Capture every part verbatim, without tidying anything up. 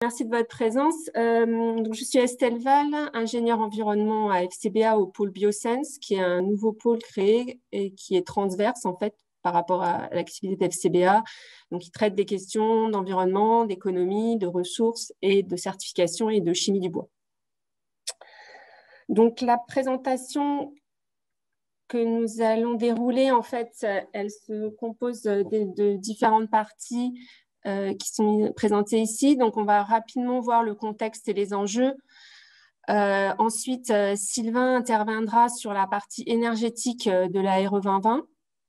Merci de votre présence. Euh, donc je suis Estelle Val, ingénieure environnement à F C B A au pôle Biosense, qui est un nouveau pôle créé et qui est transverse en fait par rapport à l'activité d'F C B A. Donc, il traite des questions d'environnement, d'économie, de ressources et de certification et de chimie du bois. Donc, la présentation que nous allons dérouler, en fait, elle se compose de, de différentes parties Euh, qui sont présentés ici. Donc, on va rapidement voir le contexte et les enjeux. Euh, ensuite, euh, Sylvain interviendra sur la partie énergétique de la R E vingt vingt.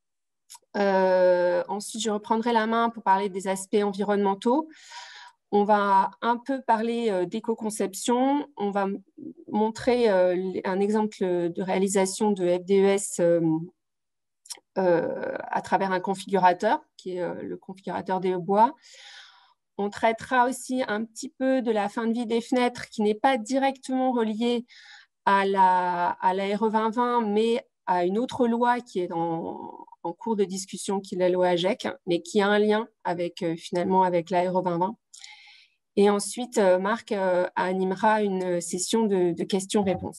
Euh, ensuite, je reprendrai la main pour parler des aspects environnementaux. On va un peu parler euh, d'éco-conception. On va montrer euh, un exemple de réalisation de F D E S euh, euh, à travers un configurateur, qui est euh, le configurateur des bois. On traitera aussi un petit peu de la fin de vie des fenêtres qui n'est pas directement reliée à la, à la R E vingt vingt, mais à une autre loi qui est en, en cours de discussion, qui est la loi AGEC, mais qui a un lien avec, euh, finalement avec la R E vingt vingt. Et ensuite, euh, Marc euh, animera une session de, de questions-réponses.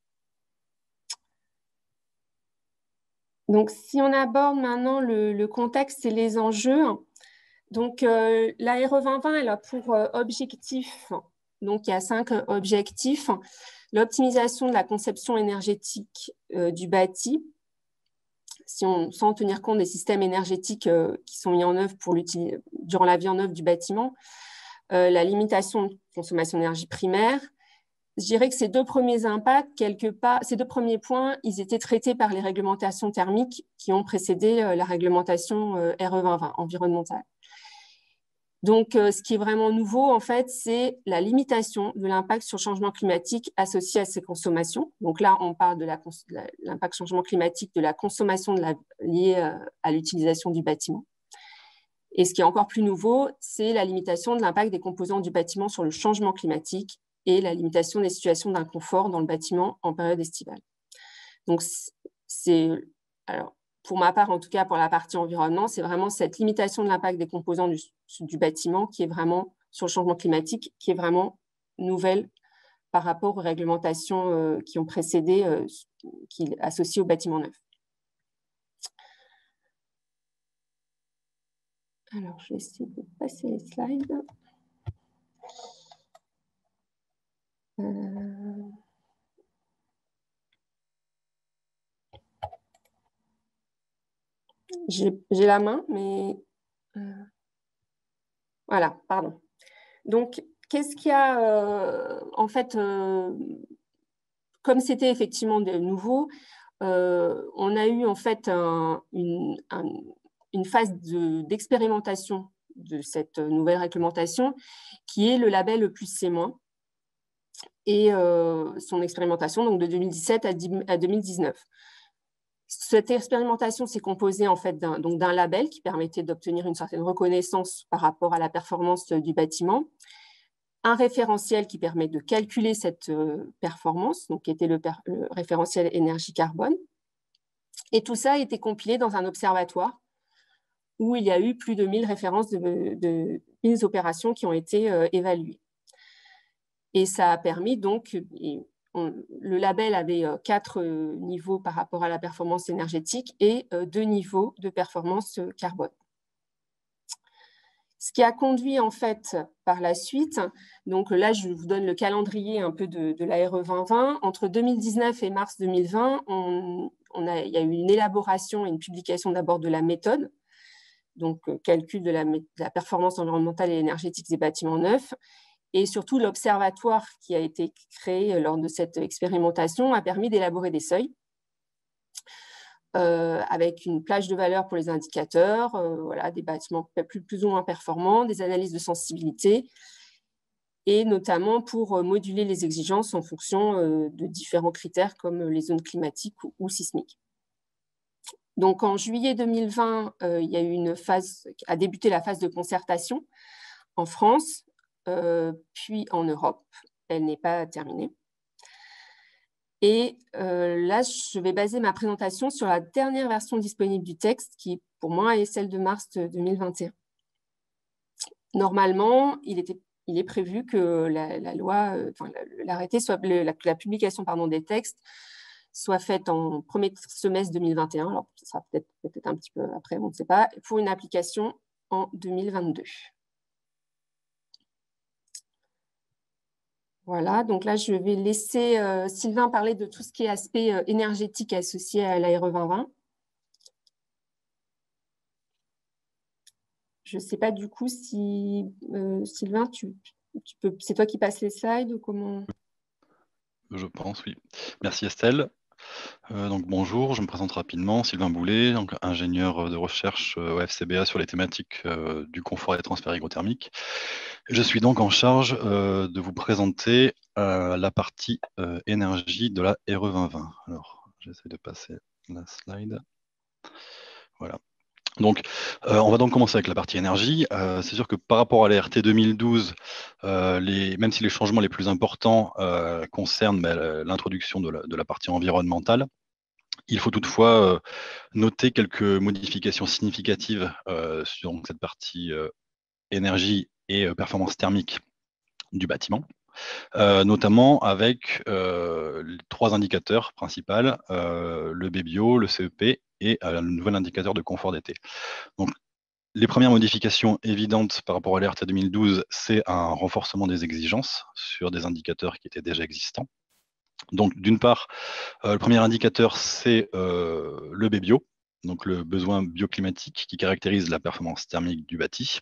Donc, si on aborde maintenant le, le contexte et les enjeux, donc, euh, la R E vingt vingt, elle a pour euh, objectif, donc il y a cinq objectifs, l'optimisation de la conception énergétique euh, du bâti, si on, sans tenir compte des systèmes énergétiques euh, qui sont mis en œuvre pour durant la vie en œuvre du bâtiment, euh, la limitation de consommation d'énergie primaire. Je dirais que ces deux premiers impacts, quelque part, ces deux premiers points, ils étaient traités par les réglementations thermiques qui ont précédé euh, la réglementation euh, R E vingt vingt environnementale. Donc, euh, ce qui est vraiment nouveau, en fait, c'est la limitation de l'impact sur le changement climatique associé à ces consommations. Donc là, on parle de l'impact changement climatique de la consommation de la, liée euh, à l'utilisation du bâtiment. Et ce qui est encore plus nouveau, c'est la limitation de l'impact des composants du bâtiment sur le changement climatique et la limitation des situations d'inconfort dans le bâtiment en période estivale. Donc, c'est... Alors, pour ma part, en tout cas pour la partie environnement, c'est vraiment cette limitation de l'impact des composants du, du bâtiment qui est vraiment, sur le changement climatique, qui est vraiment nouvelle par rapport aux réglementations euh, qui ont précédé, euh, qui associées au bâtiment neuf. Alors, je vais essayer de passer les slides. Euh... J'ai la main, mais... Euh... Voilà, pardon. Donc, qu'est-ce qu'il y a, euh, en fait, euh, comme c'était effectivement de nouveau, euh, on a eu en fait un, une, un, une phase d'expérimentation de, de cette nouvelle réglementation qui est le label E plus C moins et euh, son expérimentation donc de deux mille dix-sept à deux mille dix-neuf. Cette expérimentation s'est composée en fait d'un d'un label qui permettait d'obtenir une certaine reconnaissance par rapport à la performance du bâtiment, un référentiel qui permet de calculer cette euh, performance, donc qui était le, le référentiel énergie-carbone. Et tout ça a été compilé dans un observatoire où il y a eu plus de mille références de, de mille opérations qui ont été euh, évaluées. Et ça a permis donc, et on, le label avait euh, quatre euh, niveaux par rapport à la performance énergétique et euh, deux niveaux de performance euh, carbone. Ce qui a conduit en fait par la suite, donc là je vous donne le calendrier un peu de, de la R E vingt vingt, entre deux mille dix-neuf et mars deux mille vingt, on, on a, il y a eu une élaboration et une publication d'abord de la méthode, donc euh, calcul de la, de la performance environnementale et énergétique des bâtiments neufs, et surtout l'observatoire qui a été créé lors de cette expérimentation a permis d'élaborer des seuils, Euh, avec une plage de valeur pour les indicateurs, euh, voilà, des bâtiments plus, plus ou moins performants, des analyses de sensibilité, et notamment pour euh, moduler les exigences en fonction euh, de différents critères comme les zones climatiques ou, ou sismiques. Donc en juillet deux mille vingt, euh, il y a eu une phase, a débuté la phase de concertation en France, euh, puis en Europe. Elle n'est pas terminée. Et euh, là, je vais baser ma présentation sur la dernière version disponible du texte, qui pour moi est celle de mars deux mille vingt et un. Normalement, il était il est prévu que la, la loi, euh, enfin, l'arrêté soit, le, la, la publication pardon, des textes soit faite en premier semestre deux mille vingt et un, alors ce sera peut-être peut-être un petit peu après, on ne sait pas, pour une application en deux mille vingt-deux. Voilà, donc là, je vais laisser euh, Sylvain parler de tout ce qui est aspect euh, énergétique associé à l'A R E vingt vingt. Je ne sais pas du coup si, euh, Sylvain, tu, tu peux, c'est toi qui passes les slides ou comment? Je pense, oui. Merci Estelle. Euh, donc bonjour, je me présente rapidement, Sylvain Boulet, donc ingénieur de recherche euh, au F C B A sur les thématiques euh, du confort et des transferts hygrothermiques. Je suis donc en charge euh, de vous présenter euh, la partie euh, énergie de la R E vingt vingt. Alors, j'essaie de passer la slide. Voilà. Donc, euh, on va donc commencer avec la partie énergie. Euh, c'est sûr que par rapport à la R T deux mille douze, euh, les, même si les changements les plus importants euh, concernent bah, l'introduction de, de la partie environnementale, il faut toutefois euh, noter quelques modifications significatives euh, sur donc, cette partie euh, énergie et euh, performance thermique du bâtiment, euh, notamment avec euh, les trois indicateurs principaux, euh, le B B O, le C E P et euh, le nouvel indicateur de confort d'été. Donc, les premières modifications évidentes par rapport à l'R T deux mille douze, c'est un renforcement des exigences sur des indicateurs qui étaient déjà existants. Donc, d'une part, euh, le premier indicateur, c'est euh, le B B O, donc le besoin bioclimatique qui caractérise la performance thermique du bâti.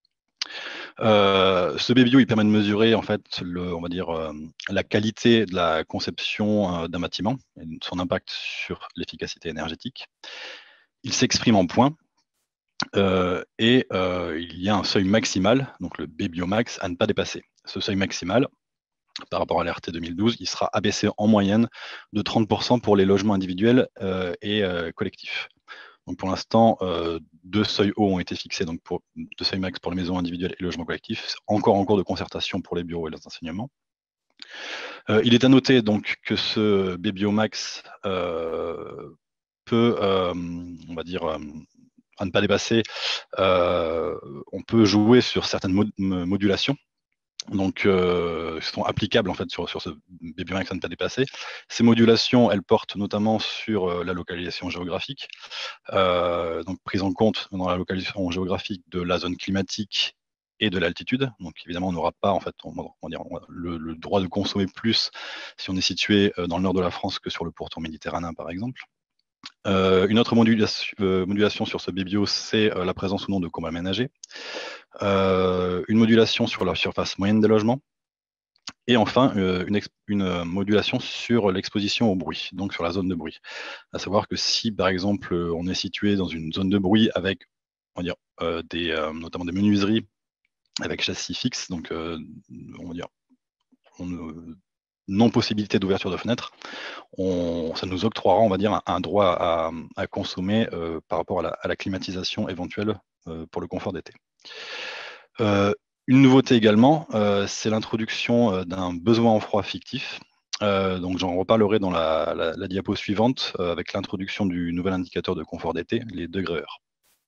Euh, ce B B O, il permet de mesurer en fait, le, on va dire, euh, la qualité de la conception euh, d'un bâtiment et son impact sur l'efficacité énergétique. Il s'exprime en points. Euh, et euh, il y a un seuil maximal, donc le B B O max, à ne pas dépasser. Ce seuil maximal, par rapport à l'R T deux mille douze, il sera abaissé en moyenne de trente pour cent pour les logements individuels euh, et euh, collectifs. Donc pour l'instant, euh, deux seuils hauts ont été fixés, donc pour deux seuils max pour les maisons individuelles et les logements collectifs, encore en cours de concertation pour les bureaux et les enseignements. Euh, il est à noter donc que ce B B O max euh, peut, euh, on va dire, euh, à ne pas dépasser, euh, on peut jouer sur certaines mod modulations, donc euh, qui sont applicables en fait sur, sur ce B B max à ne pas dépasser. Ces modulations, elles portent notamment sur euh, la localisation géographique, euh, donc prise en compte dans la localisation géographique de la zone climatique et de l'altitude. Donc évidemment, on n'aura pas en fait on, on dire, on le, le droit de consommer plus si on est situé dans le nord de la France que sur le pourtour méditerranéen, par exemple. Euh, une autre modulation, euh, modulation sur ce B B O, c'est euh, la présence ou non de combats aménagés. Euh, une modulation sur la surface moyenne des logements. Et enfin, euh, une, une, modulation sur l'exposition au bruit, donc sur la zone de bruit. À savoir que si, par exemple, on est situé dans une zone de bruit avec, on va dire, euh, des, euh, notamment des menuiseries avec châssis fixe, donc euh, on va dire, on, non-possibilité d'ouverture de fenêtre, on, ça nous octroiera, on va dire, un, un droit à, à consommer euh, par rapport à la, à la climatisation éventuelle euh, pour le confort d'été. Euh, une nouveauté également, euh, c'est l'introduction euh, d'un besoin en froid fictif. Euh, donc j'en reparlerai dans la, la, la diapo suivante euh, avec l'introduction du nouvel indicateur de confort d'été, les degrés heures.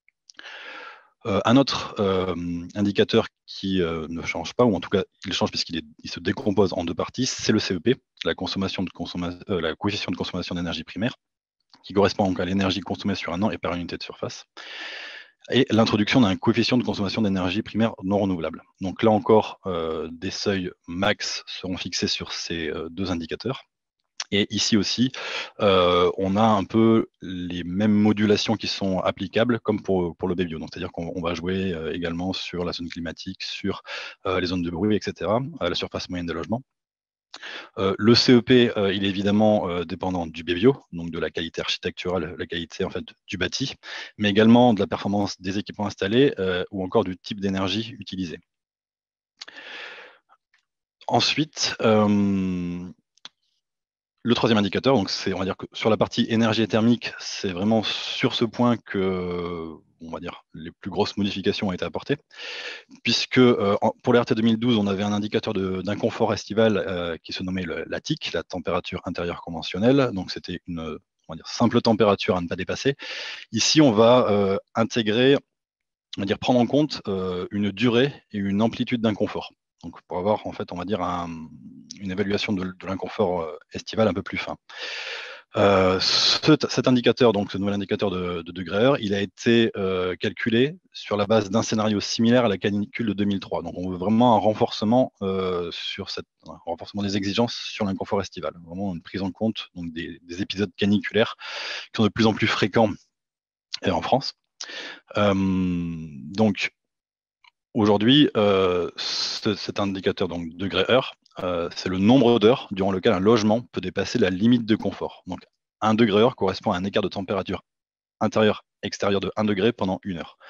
Euh, un autre euh, indicateur qui euh, ne change pas, ou en tout cas il change puisqu'il il se décompose en deux parties, c'est le C E P, la, consommation de consomma euh, la coefficient de consommation d'énergie primaire, qui correspond donc à l'énergie consommée sur un an et par unité de surface, et l'introduction d'un coefficient de consommation d'énergie primaire non renouvelable. Donc là encore, euh, des seuils max seront fixés sur ces euh, deux indicateurs. Et ici aussi, euh, on a un peu les mêmes modulations qui sont applicables comme pour, pour le B B O. C'est-à-dire qu'on va jouer euh, également sur la zone climatique, sur euh, les zones de bruit, et cetera, à la surface moyenne des logements. Euh, le C E P, euh, il est évidemment euh, dépendant du B B O, donc de la qualité architecturale, la qualité en fait du bâti, mais également de la performance des équipements installés euh, ou encore du type d'énergie utilisée. Ensuite, euh, le troisième indicateur, donc c'est, on va dire que sur la partie énergie et thermique, c'est vraiment sur ce point que, on va dire, les plus grosses modifications ont été apportées, puisque euh, pour l'R T deux mille douze, on avait un indicateur d'inconfort estival euh, qui se nommait le, la T I C, la température intérieure conventionnelle, donc c'était une, on va dire, simple température à ne pas dépasser. Ici, on va euh, intégrer, on va dire, prendre en compte euh, une durée et une amplitude d'inconfort. donc pour avoir en fait, on va dire, un, une évaluation de, de l'inconfort estival un peu plus fin. Euh, ce, cet indicateur, donc ce nouvel indicateur de, de degré heure, il a été euh, calculé sur la base d'un scénario similaire à la canicule de deux mille trois. Donc on veut vraiment un renforcement euh, sur cette, un renforcement des exigences sur l'inconfort estival, vraiment une prise en compte donc des, des épisodes caniculaires qui sont de plus en plus fréquents et en France. Euh, donc aujourd'hui, euh, ce, cet indicateur donc degré heure, euh, c'est le nombre d'heures durant lequel un logement peut dépasser la limite de confort. Donc un degré heure correspond à un écart de température intérieure extérieure de un degré pendant une heure.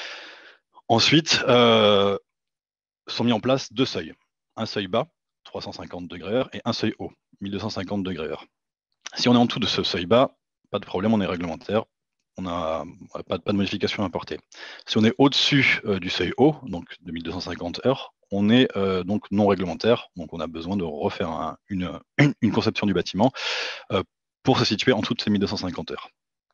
Ensuite, euh, sont mis en place deux seuils. Un seuil bas, trois cent cinquante degrés heure, et un seuil haut, mille deux cent cinquante degrés heure. Si on est en dessous de ce seuil bas, pas de problème, on est réglementaire, on n'a pas, pas de modification à apporter. Si on est au-dessus euh, du seuil haut, donc de mille deux cent cinquante heures, on est euh, donc non réglementaire, donc on a besoin de refaire un, une, une conception du bâtiment euh, pour se situer en dessous de ces mille deux cent cinquante heures.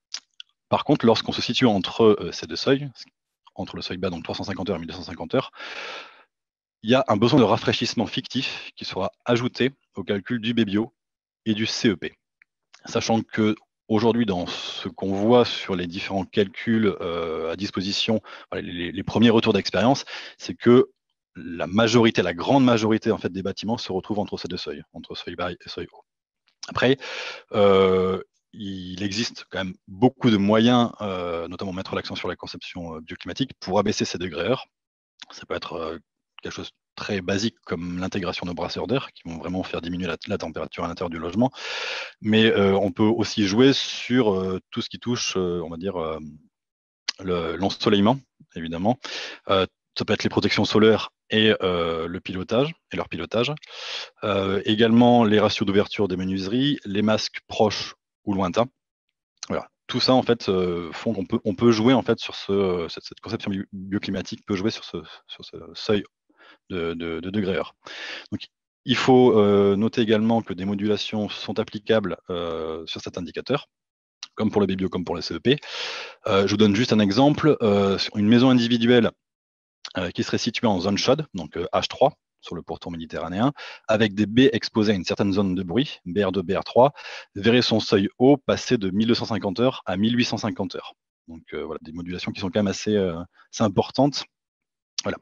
Par contre, lorsqu'on se situe entre euh, ces deux seuils, entre le seuil bas, donc trois cent cinquante heures et mille deux cent cinquante heures, il y a un besoin de rafraîchissement fictif qui sera ajouté au calcul du B B O et du C E P. Sachant que aujourd'hui, dans ce qu'on voit sur les différents calculs euh, à disposition, les, les premiers retours d'expérience, c'est que la majorité, la grande majorité en fait, des bâtiments se retrouvent entre ces deux seuils, entre seuil bas et seuil haut. Après, euh, il existe quand même beaucoup de moyens, euh, notamment mettre l'accent sur la conception euh, bioclimatique, pour abaisser ces degrés heures. Ça peut être euh, quelque chose de très basique comme l'intégration de brasseurs d'air qui vont vraiment faire diminuer la, la température à l'intérieur du logement. Mais euh, on peut aussi jouer sur euh, tout ce qui touche, euh, on va dire, euh, l'ensoleillement, évidemment. Euh, ça peut être les protections solaires et euh, le pilotage, et leur pilotage. Euh, également les ratios d'ouverture des menuiseries, les masques proches ou lointains. Voilà. Tout ça, en fait, euh, font qu'on peut, on peut jouer, en fait, sur ce, cette, cette conception bioclimatique peut jouer sur ce, sur ce seuil de, de, de degré heure. Donc, il faut euh, noter également que des modulations sont applicables euh, sur cet indicateur, comme pour le B B O, comme pour le C E P. Euh, je vous donne juste un exemple. Euh, une maison individuelle euh, qui serait située en zone chaude, donc euh, H trois, sur le pourtour méditerranéen, avec des baies exposées à une certaine zone de bruit, B R deux, B R trois, verrait son seuil haut passer de mille deux cent cinquante heures à mille huit cent cinquante heures. Donc euh, voilà, des modulations qui sont quand même assez, euh, assez importantes. Voilà.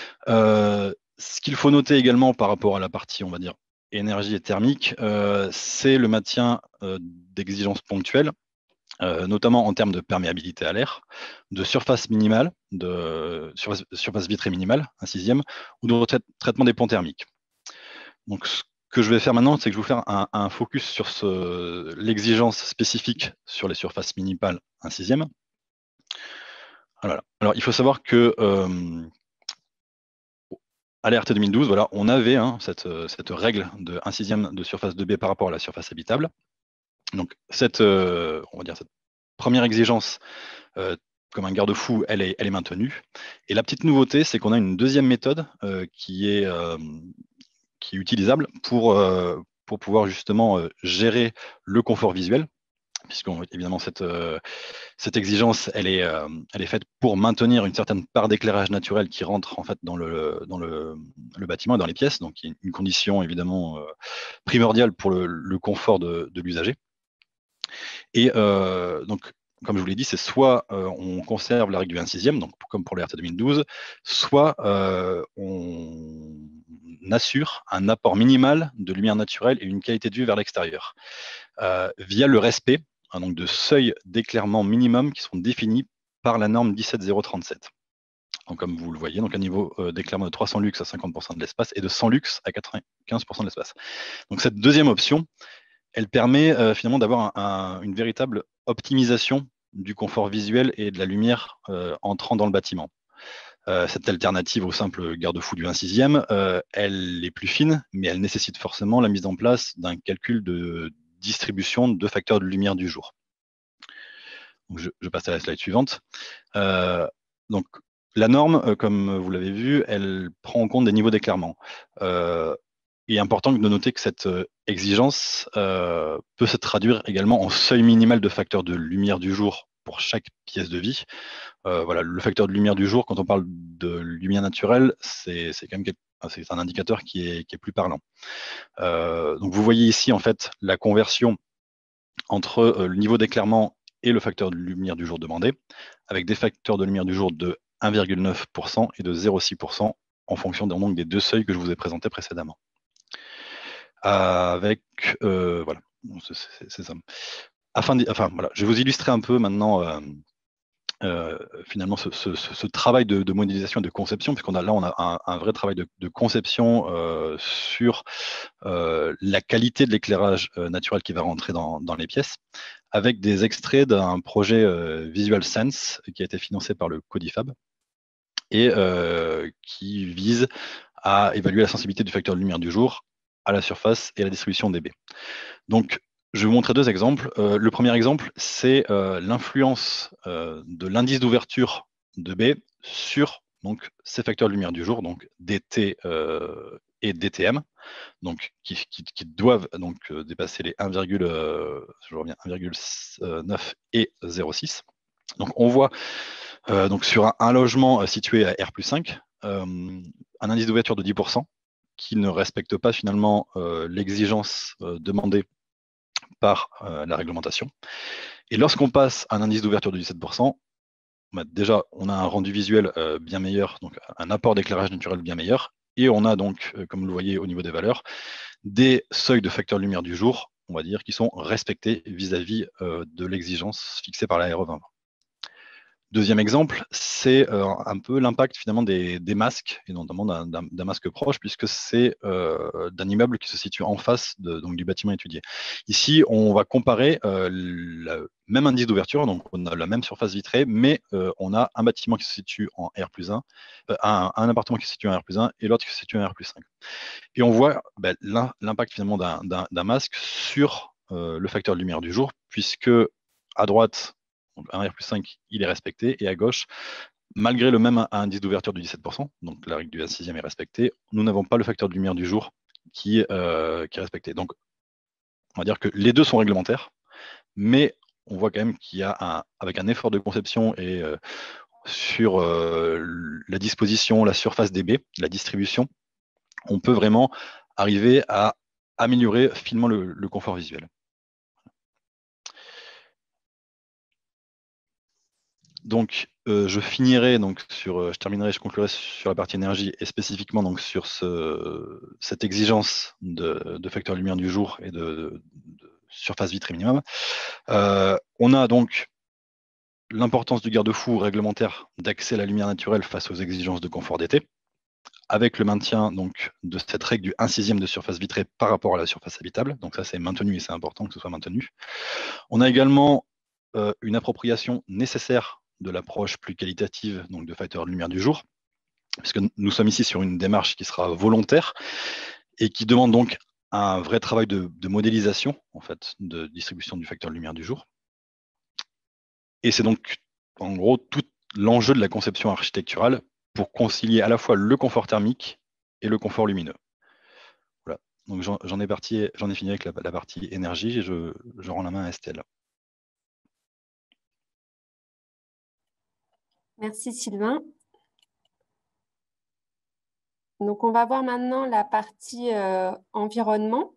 Euh, ce qu'il faut noter également par rapport à la partie, on va dire, énergie et thermique, euh, c'est le maintien euh, d'exigences ponctuelles, euh, notamment en termes de perméabilité à l'air, de surface minimale, de surface, surface vitrée minimale, un sixième, ou de traitement des ponts thermiques. Donc, ce que je vais faire maintenant, c'est que je vais vous faire un, un focus sur l'exigence spécifique sur les surfaces minimales, un sixième. Alors, alors il faut savoir que euh, à l'A R T deux mille douze, voilà, on avait hein, cette, cette règle de un sixième de surface de B par rapport à la surface habitable. Donc, cette, euh, on va dire, cette première exigence, euh, comme un garde-fou, elle est, elle est maintenue. Et la petite nouveauté, c'est qu'on a une deuxième méthode euh, qui, est, euh, qui est utilisable pour, euh, pour pouvoir justement euh, gérer le confort visuel, puisque évidemment cette, euh, cette exigence, elle est, euh, elle est faite pour maintenir une certaine part d'éclairage naturel qui rentre en fait dans le, dans le, le bâtiment et dans les pièces, donc une condition évidemment euh, primordiale pour le, le confort de, de l'usager. Et euh, donc, comme je vous l'ai dit, c'est soit euh, on conserve la règle du un sixième, donc comme pour le R T deux mille douze, soit euh, on assure un apport minimal de lumière naturelle et une qualité de vue vers l'extérieur, euh, via le respect hein, donc de seuils d'éclairement minimum qui sont définis par la norme dix-sept zéro trente-sept. Donc, comme vous le voyez, donc un niveau euh, d'éclairement de trois cents lux à cinquante pour cent de l'espace et de cent lux à quatre-vingt-quinze pour cent de l'espace. Donc cette deuxième option, elle permet euh, finalement d'avoir un, un, une véritable optimisation du confort visuel et de la lumière euh, entrant dans le bâtiment. Euh, cette alternative au simple garde-fou du un sixième, euh, elle est plus fine, mais elle nécessite forcément la mise en place d'un calcul de distribution de facteurs de lumière du jour. Donc je, je passe à la slide suivante. Euh, donc, la norme, euh, comme vous l'avez vu, elle prend en compte des niveaux d'éclairement. Euh, il est important de noter que cette euh, exigence euh, peut se traduire également en seuil minimal de facteurs de lumière du jour pour chaque pièce de vie. Euh, voilà, le facteur de lumière du jour, quand on parle de lumière naturelle, c'est quand même c'est un indicateur qui est, qui est plus parlant. Euh, donc vous voyez ici en fait la conversion entre euh, le niveau d'éclairement et le facteur de lumière du jour demandé, avec des facteurs de lumière du jour de un virgule neuf pour cent et de zéro virgule six pour cent en fonction donc, des deux seuils que je vous ai présentés précédemment. Avec, euh, voilà, c'est ça. Afin de, enfin, voilà, je vais vous illustrer un peu maintenant euh, euh, finalement ce, ce, ce travail de, de modélisation et de conception, puisqu'on a là on a un, un vrai travail de, de conception euh, sur euh, la qualité de l'éclairage euh, naturel qui va rentrer dans, dans les pièces, avec des extraits d'un projet euh, Visual Sense qui a été financé par le Codifab et euh, qui vise à évaluer la sensibilité du facteur de lumière du jour à la surface et à la distribution des baies. Donc, je vais vous montrer deux exemples. Euh, le premier exemple, c'est euh, l'influence euh, de l'indice d'ouverture de baies sur donc, ces facteurs de lumière du jour, donc D T euh, et D T M, donc, qui, qui, qui doivent donc, euh, dépasser les un virgule neuf et zéro virgule six. Donc, on voit euh, donc, sur un, un logement situé à R plus cinq, euh, un indice d'ouverture de dix pour cent qui ne respecte pas finalement euh, l'exigence euh, demandée par euh, la réglementation. Et lorsqu'on passe à un indice d'ouverture de dix-sept pour cent, bah, déjà, on a un rendu visuel euh, bien meilleur, donc un apport d'éclairage naturel bien meilleur, et on a donc, euh, comme vous le voyez au niveau des valeurs, des seuils de facteur de lumière du jour, on va dire, qui sont respectés vis-à-vis euh, de l'exigence fixée par la R E vingt vingt. Deuxième exemple, c'est euh, un peu l'impact finalement des, des masques, et notamment d'un masque proche, puisque c'est euh, d'un immeuble qui se situe en face de, donc, du bâtiment étudié. Ici, on va comparer euh, le même indice d'ouverture, donc on a la même surface vitrée, mais euh, on a un bâtiment qui se situe en R plus un, euh, un, un appartement qui se situe en R plus un et l'autre qui se situe en R plus cinq. Et on voit ben, l'impact finalement d'un masque sur euh, le facteur de lumière du jour, puisque à droite, donc un R plus cinq, il est respecté, et à gauche, malgré le même indice d'ouverture de dix-sept pour cent, donc la règle du vingt-sixième est respectée, nous n'avons pas le facteur de lumière du jour qui, euh, qui est respecté. Donc, on va dire que les deux sont réglementaires, mais on voit quand même qu'il y a, un, avec un effort de conception et euh, sur euh, la disposition, la surface des baies, la distribution, on peut vraiment arriver à améliorer finement le, le confort visuel. Donc, euh, je finirai donc sur, euh, je terminerai, je conclurai sur la partie énergie et spécifiquement donc sur ce, cette exigence de, de facteur lumière du jour et de, de surface vitrée minimum. Euh, on a donc l'importance du garde-fou réglementaire d'accès à la lumière naturelle face aux exigences de confort d'été, avec le maintien donc de cette règle du un sixième de surface vitrée par rapport à la surface habitable. Donc ça, c'est maintenu et c'est important que ce soit maintenu. On a également euh, une appropriation nécessaire de l'approche plus qualitative donc de facteur de lumière du jour, puisque nous sommes ici sur une démarche qui sera volontaire et qui demande donc un vrai travail de, de modélisation en fait, de distribution du facteur de lumière du jour. Et c'est donc en gros tout l'enjeu de la conception architecturale pour concilier à la fois le confort thermique et le confort lumineux. Voilà. Donc j'en ai, ai fini avec la, la partie énergie et je, je rends la main à Estelle. Merci Sylvain. Donc, on va voir maintenant la partie euh, environnement.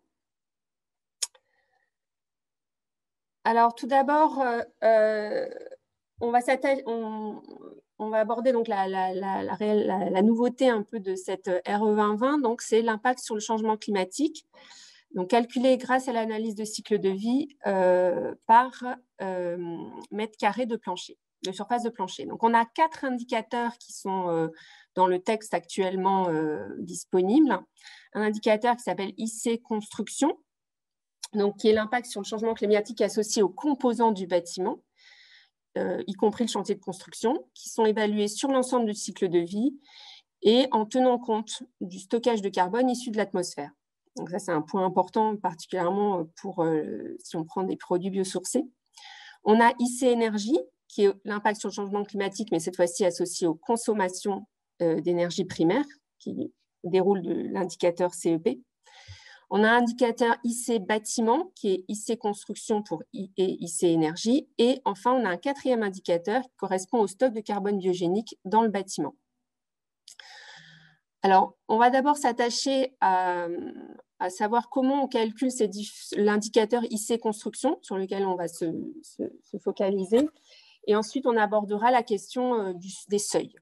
Alors, tout d'abord, euh, euh, on, on, on va aborder donc la, la, la, la, la nouveauté un peu de cette R E vingt vingt. Donc, c'est l'impact sur le changement climatique. Donc, calculé grâce à l'analyse de cycle de vie euh, par euh, mètre carré de plancher, de surface de plancher. Donc, on a quatre indicateurs qui sont euh, dans le texte actuellement euh, disponible. Un indicateur qui s'appelle I C construction, donc qui est l'impact sur le changement climatique associé aux composants du bâtiment, euh, y compris le chantier de construction, qui sont évalués sur l'ensemble du cycle de vie et en tenant compte du stockage de carbone issu de l'atmosphère. Donc ça, c'est un point important, particulièrement pour euh, si on prend des produits biosourcés. On a I C énergie, qui est l'impact sur le changement climatique, mais cette fois-ci associé aux consommations euh, d'énergie primaire, qui déroule de l'indicateur C E P. On a un indicateur I C bâtiment, qui est I C construction pour I et I C énergie. Et enfin, on a un quatrième indicateur qui correspond au stock de carbone biogénique dans le bâtiment. Alors, on va d'abord s'attacher à, à savoir comment on calcule l'indicateur I C construction sur lequel on va se, se, se focaliser. Et ensuite, on abordera la question euh, du, des seuils.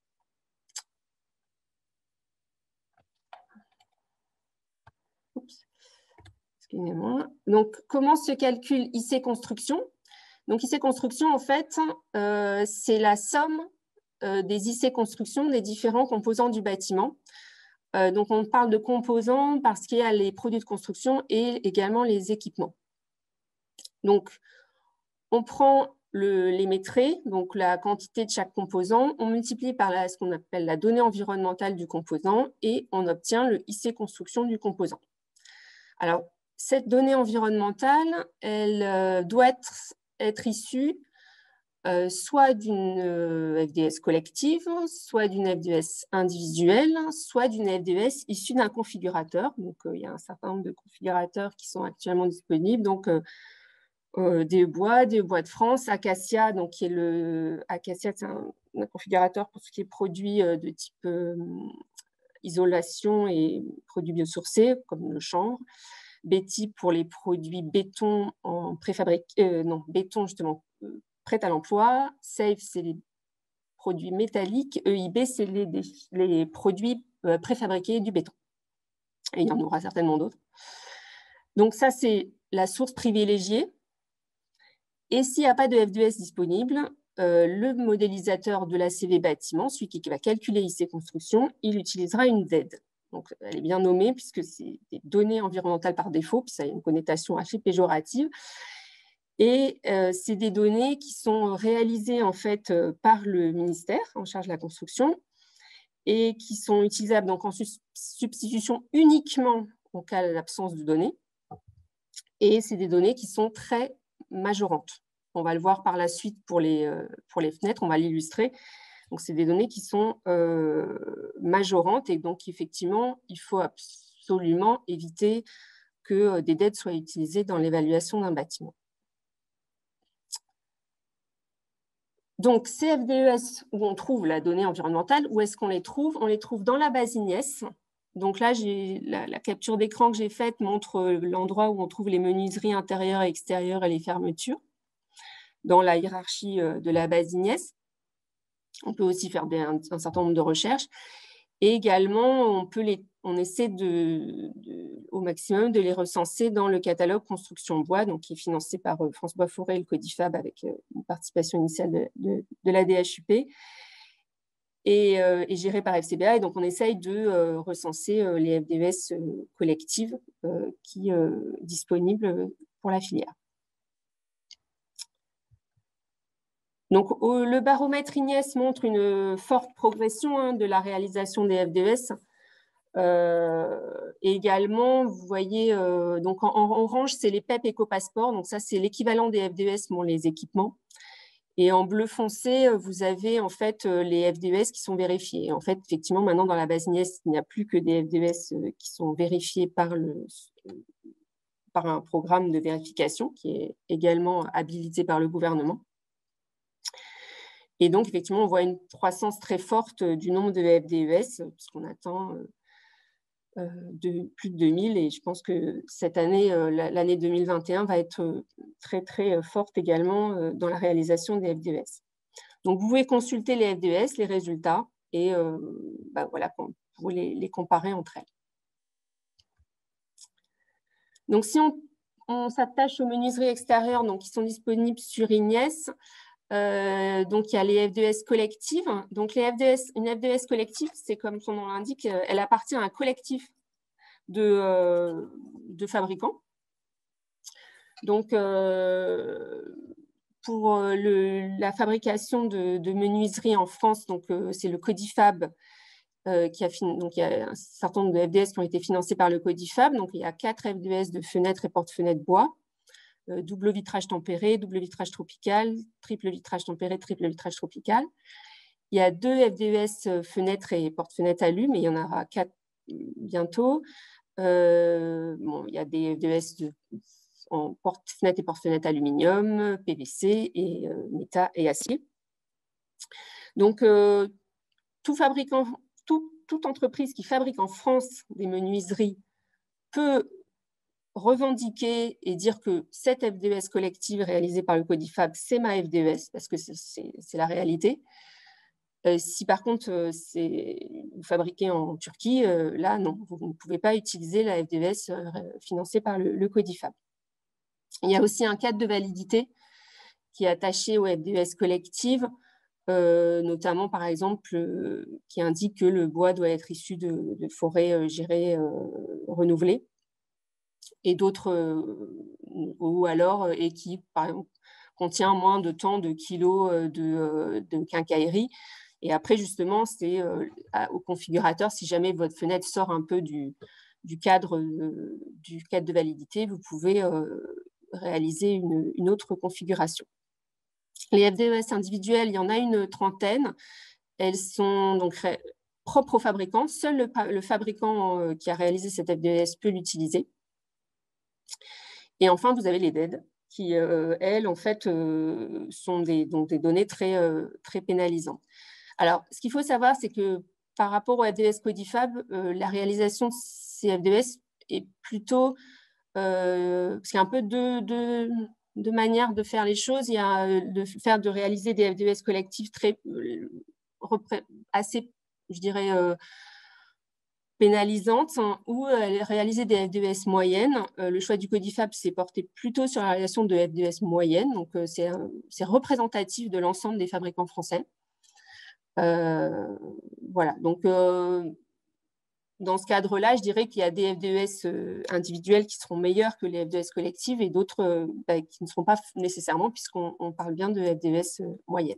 Excusez-moi. Donc, comment se calcule I C construction? Donc, I C construction, en fait, euh, c'est la somme euh, des I C construction des différents composants du bâtiment. Euh, donc, on parle de composants parce qu'il y a les produits de construction et également les équipements. Donc, on prend le, les métrés, donc la quantité de chaque composant, on multiplie par la, ce qu'on appelle la donnée environnementale du composant et on obtient le I C construction du composant. Alors, cette donnée environnementale, elle euh, doit être, être issue Euh, soit d'une euh, F D S collective, soit d'une F D S individuelle, soit d'une F D S issue d'un configurateur. Donc, euh, il y a un certain nombre de configurateurs qui sont actuellement disponibles. Donc, euh, euh, des bois, des bois de France, Acacia, donc qui est le Acacia, c'est un, un configurateur pour tout ce qui est produits euh, de type euh, isolation et produits biosourcés, comme le chanvre. Betty pour les produits béton en préfabriqué, euh, non, béton justement, euh, prêt à l'emploi. Safe, c'est les produits métalliques. E I B, c'est les, les produits euh, préfabriqués du béton. Et il y en aura certainement d'autres. Donc ça, c'est la source privilégiée. Et s'il n'y a pas de F D S disponible, euh, le modélisateur de la C V bâtiment, celui qui va calculer I C construction, il utilisera une Z. Donc, elle est bien nommée puisque c'est des données environnementales par défaut, puis ça a une connotation assez péjorative. Et euh, c'est des données qui sont réalisées en fait euh, par le ministère en charge de la construction et qui sont utilisables donc en substitution uniquement en cas d'absence de données. Et c'est des données qui sont très majorantes. On va le voir par la suite pour les, euh, pour les fenêtres, on va l'illustrer. Donc, c'est des données qui sont euh, majorantes et donc, effectivement, il faut absolument éviter que des dettes soient utilisées dans l'évaluation d'un bâtiment. Donc, ces F D E S où on trouve la donnée environnementale, où est-ce qu'on les trouve? On les trouve dans la base I N E S. Donc là, la, la capture d'écran que j'ai faite montre l'endroit où on trouve les menuiseries intérieures et extérieures et les fermetures dans la hiérarchie de la base I N E S. On peut aussi faire des, un, un certain nombre de recherches. Et également, on, peut les, on essaie de, de, au maximum de les recenser dans le catalogue Construction Bois, donc qui est financé par France Bois Forêt et le Codifab avec une participation initiale de, de, de la D H U P et, euh, et géré par F C B A. Et donc, on essaye de euh, recenser euh, les F D E S euh, collectives euh, qui sont euh, disponibles pour la filière. Donc, le baromètre I N E S montre une forte progression hein, de la réalisation des F D E S. Euh, et également, vous voyez, euh, donc en, en orange, c'est les P E P éco-passeport. Donc, ça, c'est l'équivalent des F D E S pour les équipements. Et en bleu foncé, vous avez en fait les F D E S qui sont vérifiés. En fait, effectivement, maintenant, dans la base I N E S, il n'y a plus que des F D E S qui sont vérifiés par, le, par un programme de vérification qui est également habilité par le gouvernement. Et donc, effectivement, on voit une croissance très forte du nombre de F D E S, puisqu'on attend euh, de plus de deux mille. Et je pense que cette année, euh, l'année deux mille vingt et un, va être très, très forte également euh, dans la réalisation des F D E S. Donc, vous pouvez consulter les F D E S, les résultats, et euh, bah, voilà, pour les, les comparer entre elles. Donc, si on, on s'attache aux menuiseries extérieures donc, qui sont disponibles sur I N E S, Euh, donc, il y a les F D E S collectives. Donc, les F D E S, une F D E S collective, c'est comme son nom l'indique, elle appartient à un collectif de, euh, de fabricants. Donc, euh, pour le, la fabrication de, de menuiseries en France, donc euh, c'est le Codifab euh, qui a donc il y a un certain nombre de F D E S qui ont été financés par le Codifab. Donc, il y a quatre F D E S de fenêtres et porte-fenêtres bois. Euh, double vitrage tempéré, double vitrage tropical, triple vitrage tempéré, triple vitrage tropical. Il y a deux F D E S euh, fenêtres et porte-fenêtres alu, mais il y en aura quatre bientôt. Euh, bon, il y a des F D E S de, en porte-fenêtres et porte-fenêtres aluminium, P V C et euh, méta et acier. Donc, euh, tout fabricant, tout toute entreprise qui fabrique en France des menuiseries peut revendiquer et dire que cette F D E S collective réalisée par le Codifab, c'est ma F D E S, parce que c'est la réalité. Euh, si par contre, euh, vous fabriquez en Turquie, euh, là, non, vous ne pouvez pas utiliser la F D E S euh, financée par le, le Codifab. Il y a aussi un cadre de validité qui est attaché aux F D E S collectives, euh, notamment, par exemple, euh, qui indique que le bois doit être issu de, de forêts euh, gérées, euh, renouvelées, et d'autres, euh, ou alors, et qui, par exemple, contient moins de tant de kilos de, de quincaillerie. Et après, justement, c'est euh, au configurateur, si jamais votre fenêtre sort un peu du, du, cadre, euh, du cadre de validité, vous pouvez euh, réaliser une, une autre configuration. Les F D E S individuelles, il y en a une trentaine. Elles sont donc propres aux fabricants. Seul le, le fabricant euh, qui a réalisé cette F D E S peut l'utiliser. Et enfin, vous avez les D E D, qui, euh, elles, en fait, euh, sont des, donc des données très, euh, très pénalisantes. Alors, ce qu'il faut savoir, c'est que par rapport au F D E S Codifab, euh, la réalisation de ces F D E S est plutôt... Euh, parce qu'il y a un peu deux, deux, deux manières de faire les choses. Il y a de faire, de réaliser des F D E S collectifs très, euh, assez, je dirais, euh, pénalisantes, hein, ou euh, réaliser des F D E S moyennes. Euh, le choix du Codifab s'est porté plutôt sur la réalisation de F D E S moyennes. Donc, euh, c'est représentatif de l'ensemble des fabricants français. Euh, voilà, donc euh, dans ce cadre-là, je dirais qu'il y a des F D E S euh, individuels qui seront meilleurs que les F D E S collectives et d'autres euh, bah, qui ne seront pas nécessairement, puisqu'on parle bien de F D E S euh, moyennes.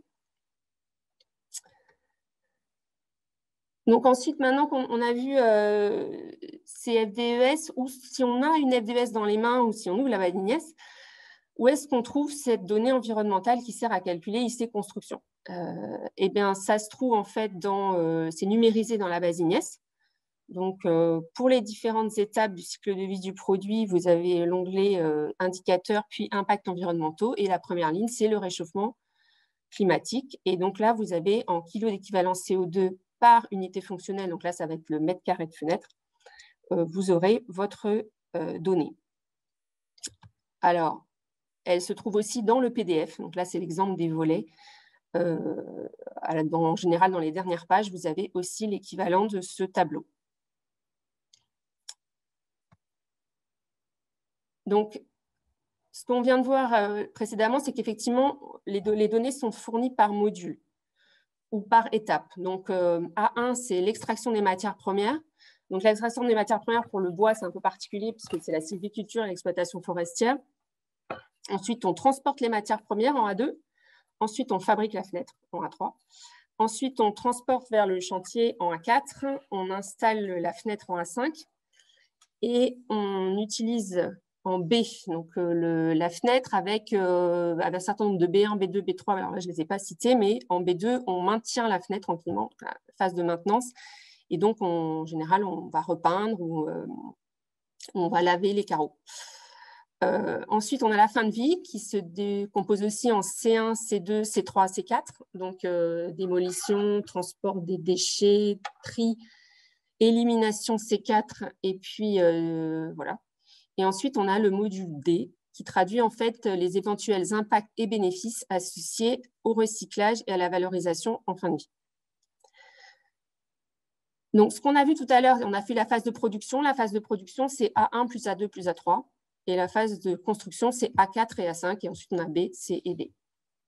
Donc ensuite, maintenant qu'on a vu euh, ces F D E S, ou si on a une F D E S dans les mains ou si on ouvre la Basignes, où est-ce qu'on trouve cette donnée environnementale qui sert à calculer I C construction? euh, Eh bien, ça se trouve en fait dans, euh, c'est numérisé dans la Basignes. Donc, euh, pour les différentes étapes du cycle de vie du produit, vous avez l'onglet euh, indicateurs puis impacts environnementaux. Et la première ligne, c'est le réchauffement climatique. Et donc là, vous avez en kilos d'équivalent C O deux par unité fonctionnelle, donc là, ça va être le mètre carré de fenêtre, euh, vous aurez votre euh, donnée. Alors, elle se trouve aussi dans le P D F. Donc là, c'est l'exemple des volets. Euh, dans, en général, dans les dernières pages, vous avez aussi l'équivalent de ce tableau. Donc, ce qu'on vient de voir euh, précédemment, c'est qu'effectivement, les, do les données sont fournies par module ou par étape. Donc, euh, A un, c'est l'extraction des matières premières. Donc, l'extraction des matières premières pour le bois, c'est un peu particulier puisque c'est la sylviculture et l'exploitation forestière. Ensuite, on transporte les matières premières en A deux. Ensuite, on fabrique la fenêtre en A trois. Ensuite, on transporte vers le chantier en A quatre. On installe la fenêtre en A cinq. Et on utilise en B, donc euh, le, la fenêtre avec, euh, avec un certain nombre de B un, B deux, B trois. Alors là, je ne les ai pas cités, mais en B deux, on maintient la fenêtre tranquillement, la phase de maintenance. Et donc, on, en général, on va repeindre ou euh, on va laver les carreaux. Euh, ensuite, on a la fin de vie qui se décompose aussi en C un, C deux, C trois, C quatre. Donc, euh, démolition, transport des déchets, tri, élimination C quatre, et puis euh, voilà. Et ensuite, on a le module D qui traduit en fait les éventuels impacts et bénéfices associés au recyclage et à la valorisation en fin de vie. Donc, ce qu'on a vu tout à l'heure, on a fait la phase de production. La phase de production, c'est A un plus A deux plus A trois. Et la phase de construction, c'est A quatre et A cinq. Et ensuite, on a B, C et D.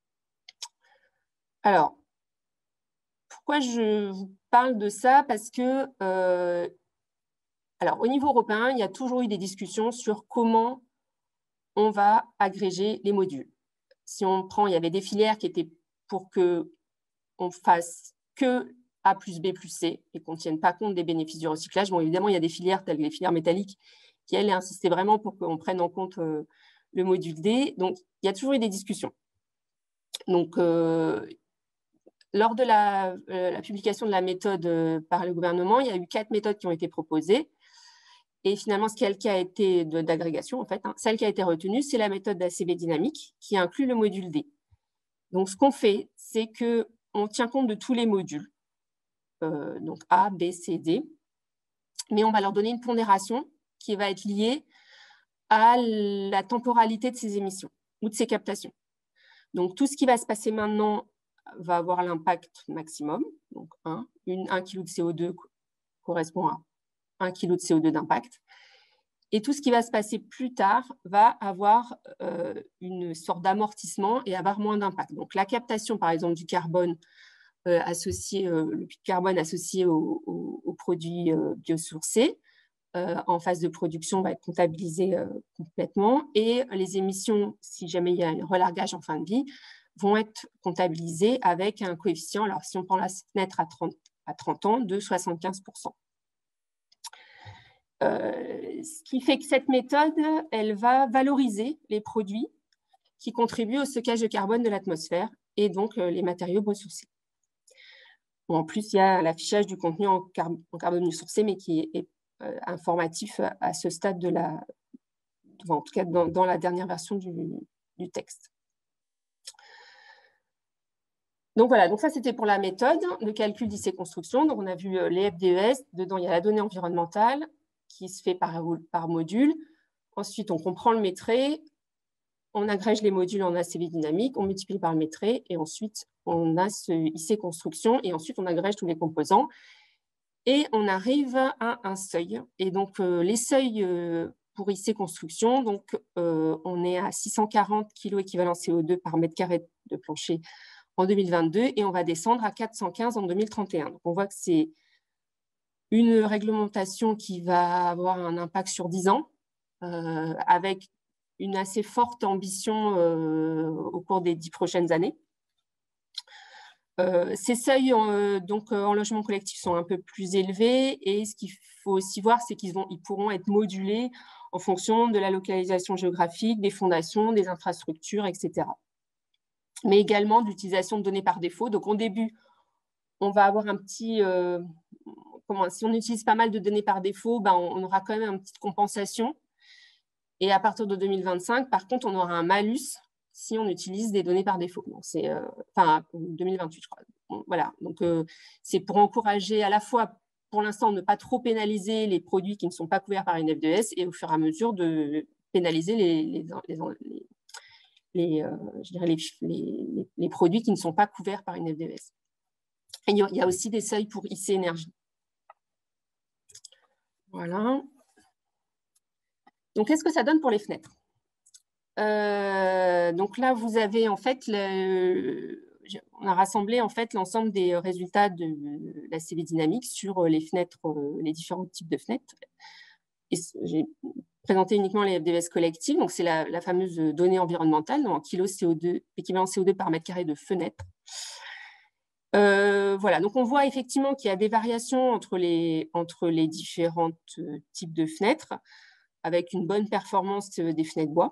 Alors, pourquoi je vous parle de ça? Parce que, euh, alors, au niveau européen, il y a toujours eu des discussions sur comment on va agréger les modules. Si on prend, il y avait des filières qui étaient pour qu'on fasse que A plus B plus C et qu'on ne tienne pas compte des bénéfices du recyclage. Bon, évidemment, il y a des filières telles que les filières métalliques qui, elles, insistaient vraiment pour qu'on prenne en compte euh, le module D. Donc, il y a toujours eu des discussions. Donc, euh, lors de la, euh, la publication de la méthode euh, par le gouvernement, il y a eu quatre méthodes qui ont été proposées. Et finalement, celle qui a été d'agrégation, en fait, hein, celle qui a été retenue, c'est la méthode d'A C B dynamique qui inclut le module D. Donc, ce qu'on fait, c'est qu'on tient compte de tous les modules. euh, donc A, B, C, D. Mais on va leur donner une pondération qui va être liée à la temporalité de ces émissions ou de ces captations. Donc, tout ce qui va se passer maintenant va avoir l'impact maximum. Donc, un, une, un kilo de C O deux correspond à un kilo de C O deux d'impact. Et tout ce qui va se passer plus tard va avoir euh, une sorte d'amortissement et avoir moins d'impact. Donc, la captation, par exemple, du carbone euh, associé, euh, le puits de carbone associé aux au, au produits euh, biosourcés euh, en phase de production va être comptabilisé euh, complètement. Et les émissions, si jamais il y a un relargage en fin de vie, vont être comptabilisées avec un coefficient, alors si on prend la fenêtre à trente, à trente ans, de soixante-quinze pour cent. Euh, ce qui fait que cette méthode, elle va valoriser les produits qui contribuent au stockage de carbone de l'atmosphère et donc euh, les matériaux biosourcés. Bon, en plus, il y a l'affichage du contenu en, car en carbone biosourcé, mais qui est, est euh, informatif à, à ce stade de la, enfin, en tout cas dans, dans la dernière version du, du texte. Donc voilà, donc ça c'était pour la méthode de calcul d'I C construction. Donc on a vu euh, les F D E S, dedans il y a la donnée environnementale qui se fait par, par module. Ensuite, on comprend le métré, on agrège les modules en A C V dynamique, on multiplie par le métré, et ensuite, on a ce I C construction, et ensuite, on agrège tous les composants, et on arrive à un seuil. Et donc, euh, les seuils euh, pour I C construction, donc, euh, on est à six cent quarante kilos équivalent C O deux par mètre carré de plancher en deux mille vingt-deux, et on va descendre à quatre cent quinze en deux mille trente et un. Donc, on voit que c'est une réglementation qui va avoir un impact sur dix ans, euh, avec une assez forte ambition euh, au cours des dix prochaines années. Euh, ces seuils euh, donc, euh, en logement collectif sont un peu plus élevés, et ce qu'il faut aussi voir, c'est qu'ils ils pourront être modulés en fonction de la localisation géographique, des fondations, des infrastructures, et cetera. Mais également d'utilisation de données par défaut. Donc, au début, on va avoir un petit... Euh, comment, si on utilise pas mal de données par défaut, ben, on, on aura quand même une petite compensation. Et à partir de deux mille vingt-cinq, par contre, on aura un malus si on utilise des données par défaut. Donc, c'est, euh, enfin, deux mille vingt-huit, je crois. Bon, voilà. Donc, euh, c'est pour encourager à la fois, pour l'instant, ne pas trop pénaliser les produits qui ne sont pas couverts par une F D E S, et au fur et à mesure de pénaliser les, les, les, les, les, euh, je dirais les, les, les produits qui ne sont pas couverts par une F D E S. Et il y a aussi des seuils pour I C énergie. Voilà. Donc, qu'est-ce que ça donne pour les fenêtres? euh, Donc là, vous avez en fait, le, on a rassemblé en fait l'ensemble des résultats de la C V dynamique sur les fenêtres, les différents types de fenêtres. J'ai présenté uniquement les F D E S collectives, donc c'est la, la fameuse donnée environnementale en kilos C O deux, équivalent C O deux par mètre carré de fenêtre. Euh, voilà, donc on voit effectivement qu'il y a des variations entre les, entre les différents types de fenêtres, avec une bonne performance des fenêtres bois.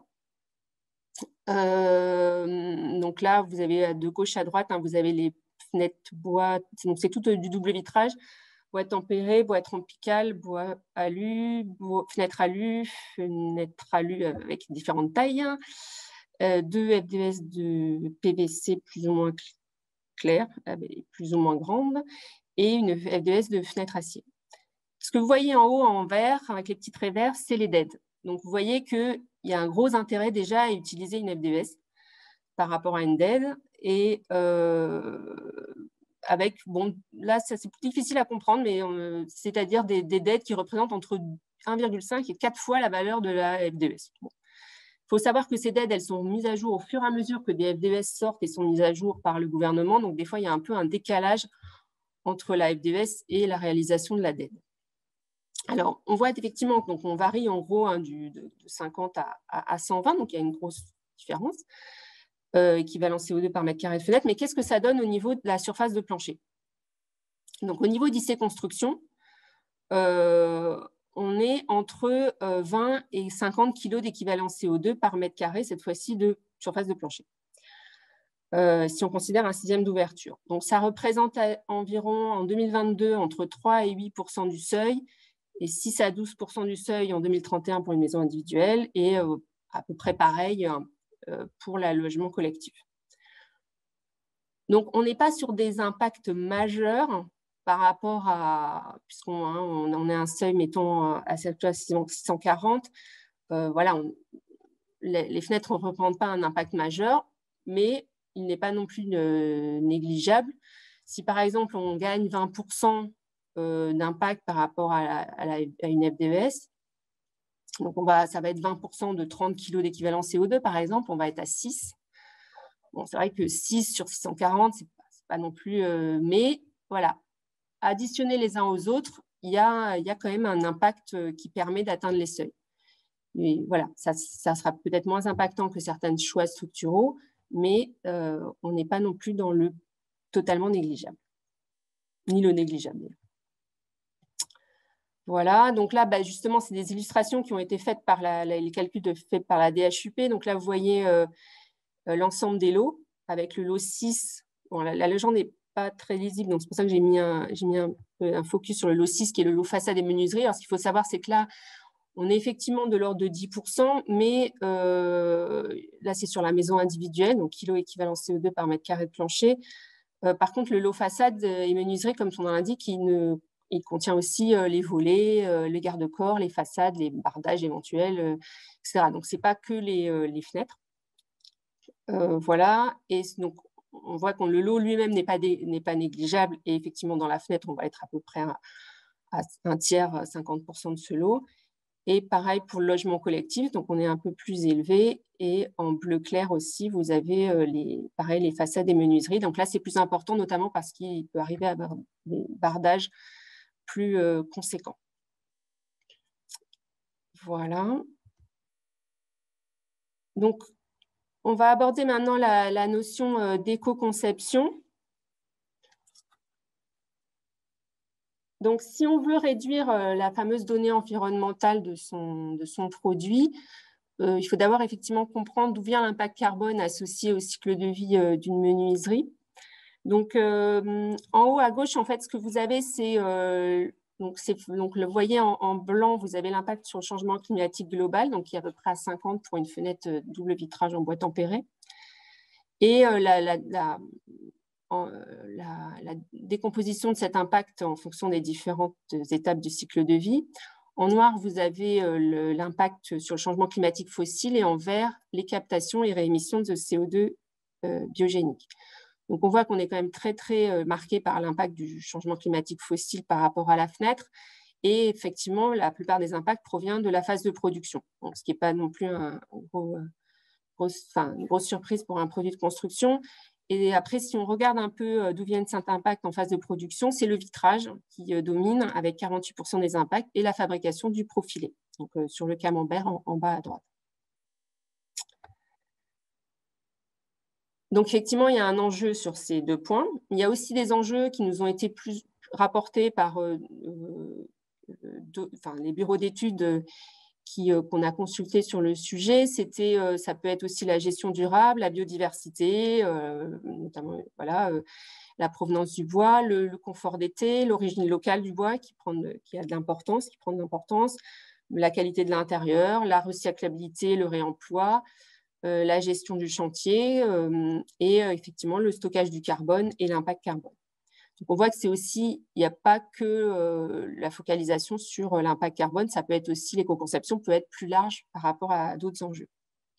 Euh, donc là, vous avez de gauche à droite, hein, vous avez les fenêtres bois, donc c'est tout du double vitrage, bois tempéré, bois tropical, bois alu, bois, fenêtre alu, fenêtre alu avec différentes tailles, euh, deux F D E S de P V C plus ou moins claire, plus ou moins grande, et une F D E S de fenêtre acier. Ce que vous voyez en haut en vert, avec les petits traits verts, c'est les D E D. Donc, vous voyez qu'il y a un gros intérêt déjà à utiliser une F D E S par rapport à une D E D. Et euh, avec, bon, là, c'est plus difficile à comprendre, mais euh, c'est-à-dire des, des D E D qui représentent entre un virgule cinq et quatre fois la valeur de la F D E S. Bon. Il faut savoir que ces D E D, elles sont mises à jour au fur et à mesure que des F D E S sortent et sont mises à jour par le gouvernement. Donc, des fois, il y a un peu un décalage entre la F D E S et la réalisation de la D E D. Alors, on voit effectivement donc on varie en gros hein, du, de, de cinquante à, à, à cent vingt, donc il y a une grosse différence, euh, équivalent C O deux par mètre carré de fenêtre. Mais qu'est-ce que ça donne au niveau de la surface de plancher? Donc, au niveau d'I C construction, euh, on est entre euh, vingt et cinquante kilos d'équivalent C O deux par mètre carré, cette fois-ci de surface de plancher. Euh, si on considère un sixième d'ouverture. Donc, ça représente environ en deux mille vingt-deux entre trois et huit pour cent du seuil, et six à douze pour cent du seuil en deux mille trente et un pour une maison individuelle, et euh, à peu près pareil euh, pour le logement collectif. Donc, on n'est pas sur des impacts majeurs par rapport à, puisqu'on hein, on en est un seuil, mettons, à six cent quarante, euh, voilà, on, les, les fenêtres ne représentent pas un impact majeur, mais il n'est pas non plus euh, négligeable. Si par exemple on gagne vingt pour cent euh, d'impact par rapport à, la, à, la, à une F D E S, donc on va, ça va être vingt pour cent de trente kilos d'équivalent C O deux par exemple, on va être à six. Bon, c'est vrai que six sur six cent quarante, c'est pas, pas non plus, euh, mais voilà, additionner les uns aux autres, il y a, il y a quand même un impact qui permet d'atteindre les seuils. Et voilà, ça, ça sera peut-être moins impactant que certains choix structuraux, mais euh, on n'est pas non plus dans le totalement négligeable, ni le négligeable. Voilà, donc là, bah, justement, c'est des illustrations qui ont été faites par la, la, les calculs de, faits par la D H U P. Donc là, vous voyez euh, l'ensemble des lots, avec le lot six. Bon, la, la légende n'est pas très lisible, donc c'est pour ça que j'ai mis, un, j'ai mis un, un focus sur le lot six, qui est le lot façade et menuiserie. Alors, ce qu'il faut savoir, c'est que là, on est effectivement de l'ordre de dix pour cent, mais euh, là, c'est sur la maison individuelle, donc kilo équivalent C O deux par mètre carré de plancher. Euh, par contre, le lot façade et menuiserie, comme son nom l'indique, il, ne, il contient aussi euh, les volets, euh, les garde-corps, les façades, les bardages éventuels, euh, et cetera. Donc, ce n'est pas que les, euh, les fenêtres. Euh, voilà. Et donc, on voit que le lot lui-même n'est pas, n'est pas négligeable. Et effectivement, dans la fenêtre, on va être à peu près à, à un tiers, cinquante pour cent de ce lot. Et pareil pour le logement collectif, donc on est un peu plus élevé. Et en bleu clair aussi, vous avez euh, les, pareil, les façades et menuiseries. Donc là, c'est plus important, notamment parce qu'il peut arriver à avoir des bardages plus euh, conséquents. Voilà. Donc, on va aborder maintenant la, la notion euh, d'éco-conception. Donc, si on veut réduire euh, la fameuse donnée environnementale de son, de son produit, Euh, il faut d'abord effectivement comprendre d'où vient l'impact carbone associé au cycle de vie euh, d'une menuiserie. Donc, euh, en haut à gauche, en fait, ce que vous avez, c'est, euh, donc, donc, le voyez en, en blanc, vous avez l'impact sur le changement climatique global, donc qui est à peu près à cinquante pour une fenêtre euh, double vitrage en bois tempéré. Et euh, la, la, la, en, la, la décomposition de cet impact en fonction des différentes étapes du cycle de vie. En noir, vous avez euh, l'impact sur le changement climatique fossile et en vert, les captations et réémissions de C O deux euh, biogénique. Donc, on voit qu'on est quand même très, très euh, marqué par l'impact du changement climatique fossile par rapport à la fenêtre. Et effectivement, la plupart des impacts proviennent de la phase de production, bon, ce qui n'est pas non plus un, un gros, euh, grosse, enfin, une grosse surprise pour un produit de construction. Et après, si on regarde un peu d'où viennent cet impact en phase de production, c'est le vitrage qui domine avec quarante-huit pour cent des impacts et la fabrication du profilé, donc euh, sur le camembert en, en bas à droite. Donc, effectivement, il y a un enjeu sur ces deux points. Il y a aussi des enjeux qui nous ont été plus rapportés par euh, euh, de, enfin, les bureaux d'études euh, qu'on a consultés sur le sujet. C'était, euh, ça peut être aussi la gestion durable, la biodiversité, euh, notamment voilà, euh, la provenance du bois, le, le confort d'été, l'origine locale du bois qui, prend de, qui a de l'importance, qui prend de l'importance, la qualité de l'intérieur, la recyclabilité, le réemploi, euh, la gestion du chantier euh, et euh, effectivement le stockage du carbone et l'impact carbone. Donc, on voit que c'est aussi, il n'y a pas que euh, la focalisation sur euh, l'impact carbone, ça peut être aussi, l'éco-conception peut être plus large par rapport à d'autres enjeux.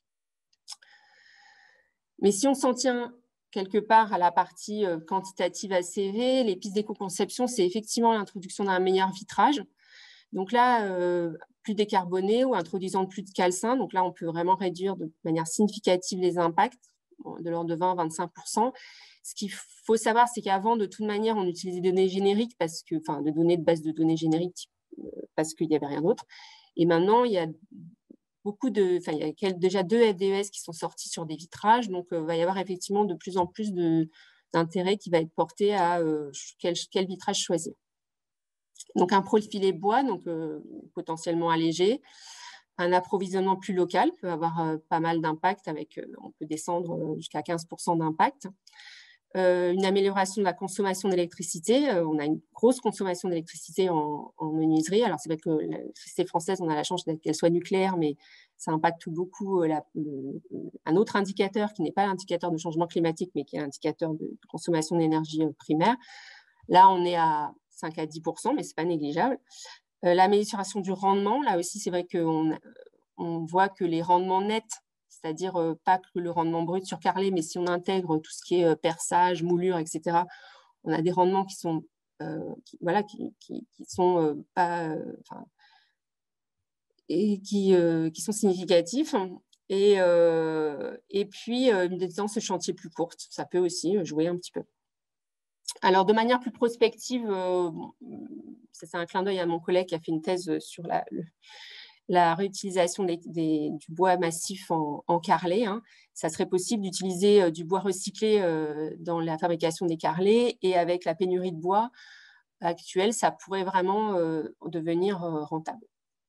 Mais si on s'en tient quelque part à la partie euh, quantitative A C V, les pistes d'éco-conception, c'est effectivement l'introduction d'un meilleur vitrage. Donc là, euh, plus décarboné ou introduisant plus de calcin. Donc là, on peut vraiment réduire de manière significative les impacts, de l'ordre de vingt à vingt-cinq pour cent. Ce qu'il faut savoir, c'est qu'avant, de toute manière, on utilisait des données génériques, parce que, enfin, des données de base de données génériques, parce qu'il n'y avait rien d'autre. Et maintenant, il y a beaucoup de, enfin, il y a déjà deux F D E S qui sont sortis sur des vitrages, donc il euh, va y avoir effectivement de plus en plus d'intérêt qui va être porté à euh, quel, quel vitrage choisir. Donc, un profilé bois, donc euh, potentiellement allégé. Un approvisionnement plus local peut avoir euh, pas mal d'impact, avec, euh, on peut descendre jusqu'à quinze pour cent d'impact. Euh, une amélioration de la consommation d'électricité. Euh, on a une grosse consommation d'électricité en, en menuiserie. Alors, c'est vrai que l'électricité française, on a la chance qu'elle soit nucléaire, mais ça impacte beaucoup euh, la, le, un autre indicateur qui n'est pas l'indicateur de changement climatique, mais qui est l'indicateur de consommation d'énergie euh, primaire. Là, on est à cinq à dix pour cent, mais ce n'est pas négligeable. Euh, L'amélioration du rendement, là aussi, c'est vrai qu'on on voit que les rendements nets, c'est-à-dire euh, pas que le rendement brut sur carrelé, mais si on intègre tout ce qui est euh, perçage, moulure, et cetera, on a des rendements qui sont, euh, qui, voilà, qui, qui, qui sont euh, pas, euh, et qui, euh, qui sont significatifs. Et, euh, et puis, euh, une distance de chantier plus courte, ça peut aussi jouer un petit peu. Alors, de manière plus prospective, euh, ça c'est un clin d'œil à mon collègue qui a fait une thèse sur la, le, la réutilisation des, des, du bois massif en, en carrelé. Hein. Ça serait possible d'utiliser euh, du bois recyclé euh, dans la fabrication des carrelés, et avec la pénurie de bois actuelle, ça pourrait vraiment euh, devenir euh, rentable.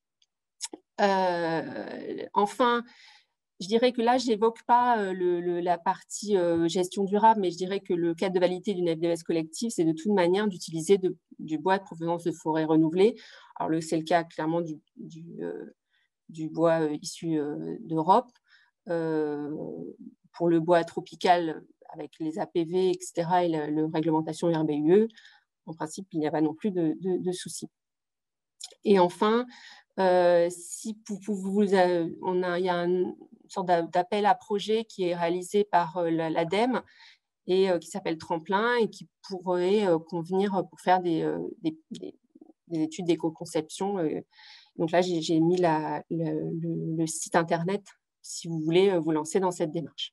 Euh, enfin, je dirais que là, je n'évoque pas euh, le, le, la partie euh, gestion durable, mais je dirais que le cadre de validité d'une F D E S collective, c'est de toute manière d'utiliser du bois de provenance de forêts renouvelées. Alors, c'est le cas clairement du, du, euh, du bois euh, issu euh, d'Europe. Euh, pour le bois tropical, avec les A P V, et cetera, et la, la réglementation R B U E, en principe, il n'y a pas non plus de, de, de soucis. Et enfin, euh, si vous, vous, vous, on a, il y a une sorte d'appel à projet qui est réalisé par euh, l'ADEME et euh, qui s'appelle Tremplin, et qui pourrait euh, convenir pour faire des, euh, des, des, des études d'éco-conception. Euh. Donc là, j'ai mis la, le, le, le site internet si vous voulez vous lancer dans cette démarche.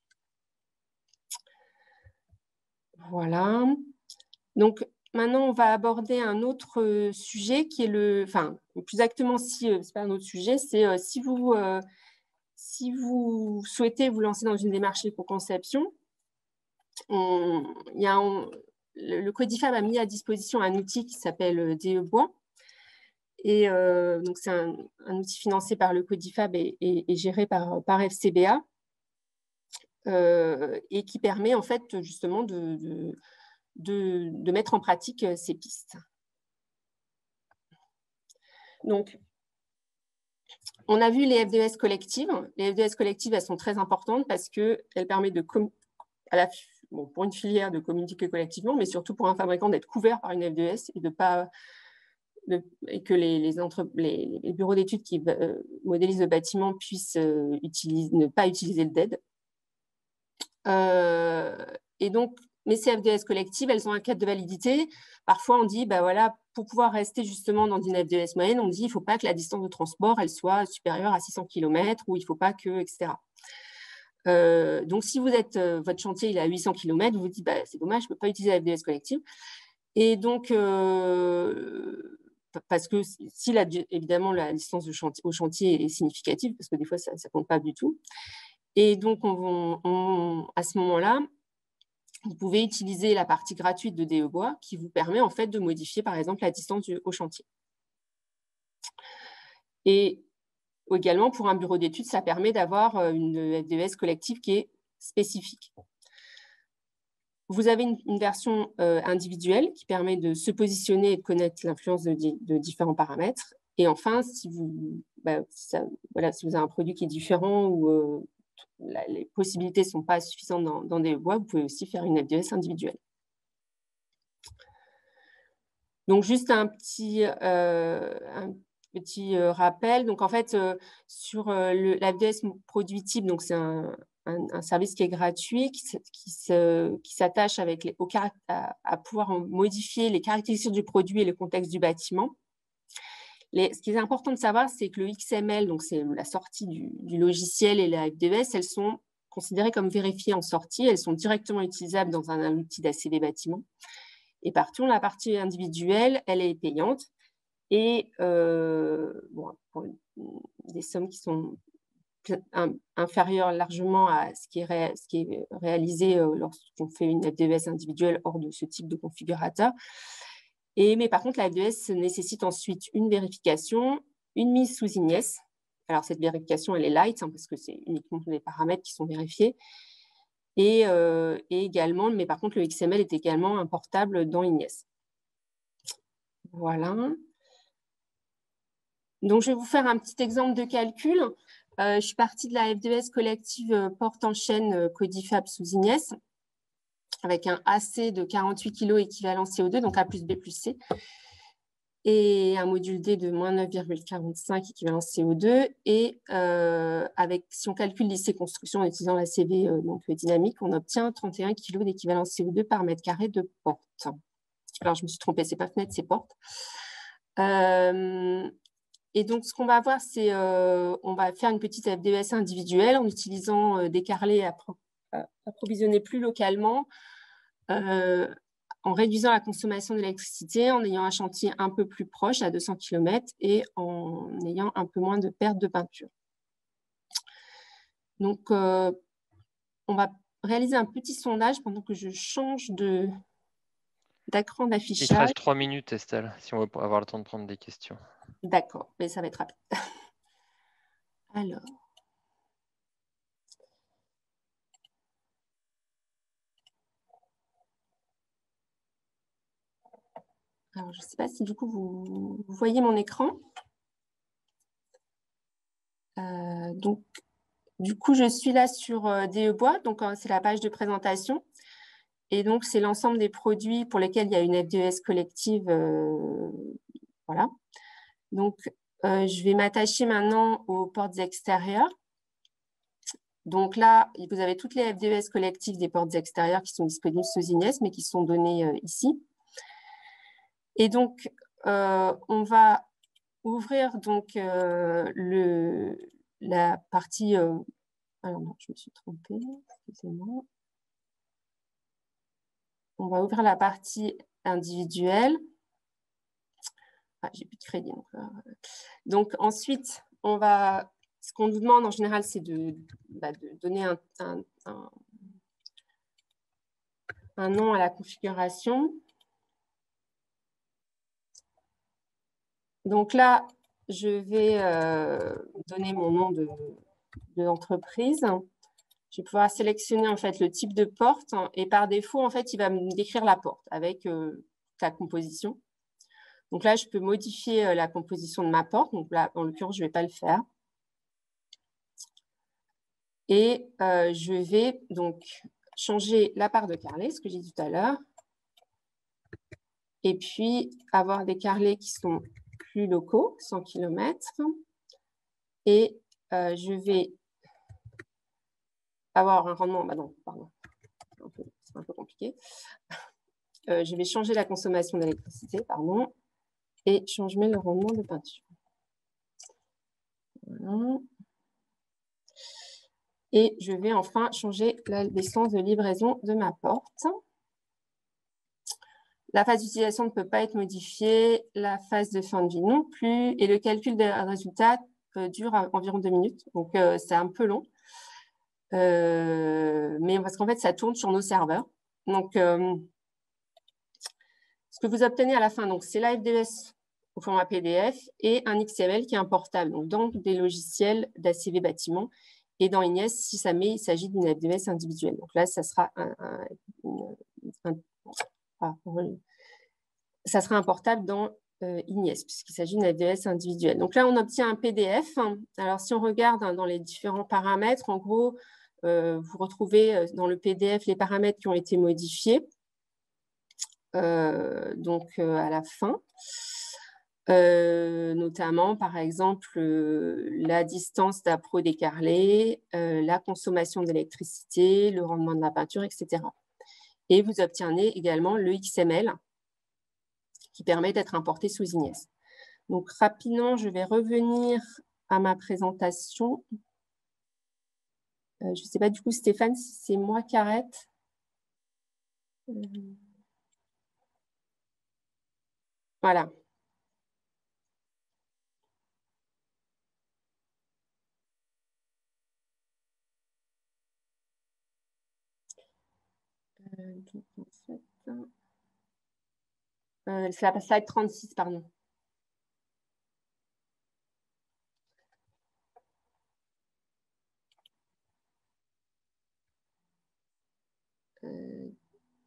Voilà. Donc, maintenant, on va aborder un autre sujet qui est le, enfin, plus exactement, si euh, c'est pas un autre sujet, c'est euh, si vous, euh, si vous souhaitez vous lancer dans une démarche éco-conception, il y a un, le, le Codifab a mis à disposition un outil qui s'appelle D E Bois. Et euh, donc, c'est un, un outil financé par le Codifab et, et, et géré par, par F C B A, euh, et qui permet en fait justement de, de, de, de mettre en pratique ces pistes. Donc, on a vu les F D E S collectives. Les F D E S collectives, elles sont très importantes parce qu'elles permettent de, à la, bon, pour une filière de communiquer collectivement, mais surtout pour un fabricant d'être couvert par une F D E S et, de pas, de, et que les, les, entre, les, les bureaux d'études qui euh, modélisent le bâtiment puissent euh, utilise, ne pas utiliser le D E D. Euh, et donc, mais ces F D E S collectives, elles ont un cadre de validité. Parfois, on dit, bah voilà, pour pouvoir rester justement dans une F D E S moyenne, on dit, il ne faut pas que la distance de transport, elle soit supérieure à six cents kilomètres, ou il ne faut pas que, et cetera. Euh, donc, si vous êtes, euh, votre chantier il est à huit cents kilomètres, vous vous dites, bah, c'est dommage, je ne peux pas utiliser la F D E S collective. Et donc, euh, parce que si, la, évidemment, la distance de chantier, au chantier est significative, parce que des fois, ça ne compte pas du tout. Et donc, on, on, à ce moment-là, vous pouvez utiliser la partie gratuite de D E Bois qui vous permet en fait de modifier, par exemple, la distance du, au chantier. Et également, pour un bureau d'études, ça permet d'avoir une F D E S collective qui est spécifique. Vous avez une, une version euh, individuelle qui permet de se positionner et de connaître l'influence de, de différents paramètres. Et enfin, si vous, bah, ça, voilà, si vous avez un produit qui est différent ou euh, la, les possibilités ne sont pas suffisantes dans, dans des bois, vous pouvez aussi faire une F D E S individuelle. Donc, juste un petit, euh, un petit euh, rappel. Donc, en fait, euh, sur euh, le, la F D E S produit type, donc c'est un, un, un service qui est gratuit, qui, qui, se, qui s'attache avec les, au, à, à pouvoir modifier les caractéristiques du produit et le contexte du bâtiment. Les, ce qui est important de savoir, c'est que le X M L, donc c'est la sortie du, du logiciel, et la F D E S, elles sont considérées comme vérifiées en sortie. Elles sont directement utilisables dans un, un outil d'A C V bâtiment. Et par contre, la partie individuelle, elle est payante. Et euh, bon, pour des sommes qui sont inférieures largement à ce qui est, ré, ce qui est réalisé euh, lorsqu'on fait une F D E S individuelle hors de ce type de configurateur. Et, mais par contre, la F D E S nécessite ensuite une vérification, une mise sous I N I E S. Alors, cette vérification, elle est light, hein, parce que c'est uniquement les paramètres qui sont vérifiés. Et, euh, et également, mais par contre, le X M L est également importable dans I N I E S. Voilà. Donc, je vais vous faire un petit exemple de calcul. Euh, je suis partie de la F D E S collective porte en chaîne Codifab sous I N I E S. avec un A C de quarante-huit kilos équivalent C O deux, donc A plus B plus C, et un module D de moins neuf virgule quarante-cinq équivalent C O deux. Et euh, avec, si on calcule l'I C construction en utilisant la C V euh, donc, dynamique, on obtient trente et un kilos d'équivalent C O deux par mètre carré de porte. Alors, je me suis trompée, ce n'est pas fenêtre, c'est porte. Euh, et donc, ce qu'on va voir, c'est euh, on va faire une petite F D E S individuelle en utilisant euh, des carrelets appro approvisionnés plus localement, euh, en réduisant la consommation d'électricité, en ayant un chantier un peu plus proche, à deux cents kilomètres, et en ayant un peu moins de perte de peinture. Donc, euh, on va réaliser un petit sondage pendant que je change de d'écran d'affichage. Il te reste trois minutes, Estelle, si on veut avoir le temps de prendre des questions. D'accord, mais ça va être rapide. Alors. Alors, je ne sais pas si du coup vous, vous voyez mon écran. Euh, donc, du coup, je suis là sur euh, D E Bois, donc euh, c'est la page de présentation. Et donc, c'est l'ensemble des produits pour lesquels il y a une F D E S collective. Euh, voilà. Donc, euh, je vais m'attacher maintenant aux portes extérieures. Donc là, vous avez toutes les F D E S collectives des portes extérieures qui sont disponibles sous Ignes, mais qui sont données euh, ici. Et donc, euh, on va ouvrir donc euh, le, la partie... Euh, alors non, je me suis trompée, excusez-moi. On va ouvrir la partie individuelle. Ah, j'ai plus de crédit. Donc, euh, donc ensuite, on va... Ce qu'on nous demande en général, c'est de, bah, de donner un, un, un, un nom à la configuration. Donc là, je vais euh, donner mon nom de, de l'entreprise. Je vais pouvoir sélectionner en fait le type de porte et par défaut, en fait, il va me décrire la porte avec euh, la composition. Donc là, je peux modifier euh, la composition de ma porte. Donc là, en l'occurrence, je ne vais pas le faire. Et euh, je vais donc changer la part de carrelés, ce que j'ai dit tout à l'heure. Et puis, avoir des carrelés qui sont plus locaux, cent kilomètres. Et euh, je vais avoir un rendement... Bah non, pardon. C'est un peu compliqué. Euh, je vais changer la consommation d'électricité, pardon. Et changer le rendement de peinture. Voilà. Et je vais enfin changer la distance de livraison de ma porte. La phase d'utilisation ne peut pas être modifiée, la phase de fin de vie non plus, et le calcul des résultats euh, dure environ deux minutes. Donc, euh, c'est un peu long. Euh, mais parce qu'en fait, ça tourne sur nos serveurs. Donc, euh, ce que vous obtenez à la fin, c'est la F D E S au format P D F et un X M L qui est importable donc dans des logiciels d'A C V bâtiment. Et dans Ignes, si ça met, il s'agit d'une F D E S individuelle. Donc là, ça sera un, un, un, un, ça sera importable dans euh, Ignes, puisqu'il s'agit d'une F D E S individuelle. Donc là, on obtient un P D F. Alors, si on regarde hein, dans les différents paramètres, en gros, euh, vous retrouvez dans le P D F les paramètres qui ont été modifiés. Euh, donc euh, à la fin, euh, notamment par exemple euh, la distance d'appro des carrelés, euh, la consommation d'électricité, le rendement de la peinture, et cetera. Et vous obtenez également le X M L qui permet d'être importé sous Ignes. Donc rapidement, je vais revenir à ma présentation. Euh, je ne sais pas du coup, Stéphane, si c'est moi qui arrête. Euh... Voilà. Euh, donc, en fait, euh, c'est la slide trente-six, pardon. Euh...